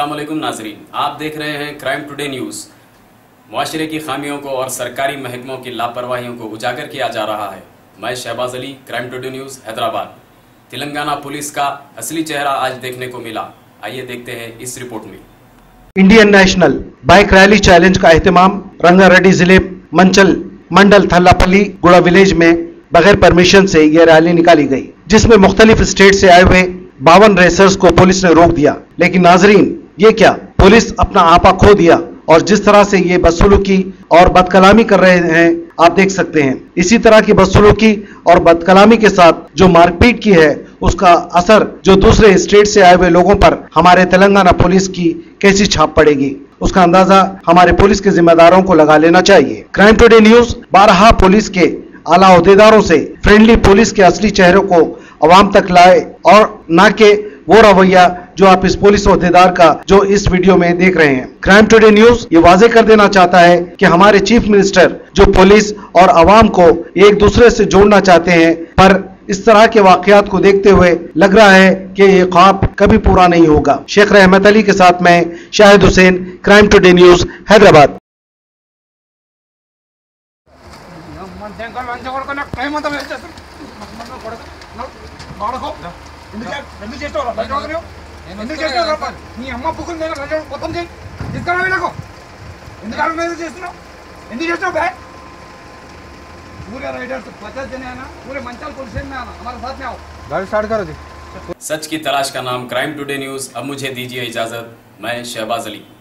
अस्सलाम वालेकुम नाजरीन, आप देख रहे हैं क्राइम टुडे न्यूज़। मुआशरे की खामियों को और सरकारी महकमों की लापरवाहियों को उजागर किया जा रहा है। मैं Shahbaz Ali, crime today news Hyderabad. Telangana police का असली चेहरा आज देखने को मिला। आइए देखते हैं इस रिपोर्ट में। Indian national bike rally challenge का एहतमाम रंगारेड्डी जिले मंचल मंडल थल्लापल्ली गुड़ा विलेज में बगैर परमिशन से यह रैली निकाली गई, जिसमें मुख्तलिफ स्टेट से आए हुए 52 रेसर्स को पुलिस ने रोक दिया। लेकिन नाजरीन, ये क्या, पुलिस अपना आपा खो दिया और जिस तरह से ये बदसलूकी और बदकलामी कर रहे हैं आप देख सकते हैं। इसी तरह की बदसलूकी और बदकलामी के साथ जो मारपीट की है, उसका असर जो दूसरे स्टेट से आए हुए लोगों पर हमारे तेलंगाना पुलिस की कैसी छाप पड़ेगी, उसका अंदाजा हमारे पुलिस के जिम्मेदारों को लगा लेना चाहिए। क्राइम टुडे न्यूज बारहा पुलिस के आला ओहदेदारों से फ्रेंडली पुलिस के असली चेहरों को अवाम तक लाए और न के वो रवैया जो आप इस पुलिस ओहदेदार का जो इस वीडियो में देख रहे हैं। क्राइम टुडे न्यूज ये वाजे कर देना चाहता है कि हमारे चीफ मिनिस्टर जो पुलिस और अवाम को एक दूसरे से जोड़ना चाहते हैं, पर इस तरह के वाकयात को देखते हुए लग रहा है कि ये ख्वाब कभी पूरा नहीं होगा। शेख रहमत अली के साथ मैं Shahid Hussain, crime today news Hyderabad. पूरे राइडर्स 50 जने आना, पूरे मंचल पुलिस में आना, हमारे साथ में आओ। गाड़ी स्टार्ट करो जी। सच की तलाश का नाम क्राइम टुडे न्यूज़। अब मुझे दीजिए इजाजत। मैं शहबाज अली।